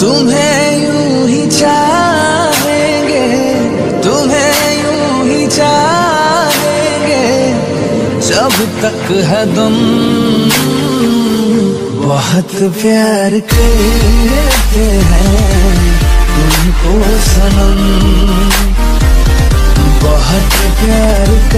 तुम्हें यूं ही चाहेंगे, तुम्हें यूं ही चाहेंगे जब तक है दम। बहुत प्यार करते हैं तुमको सनम, बहुत प्यार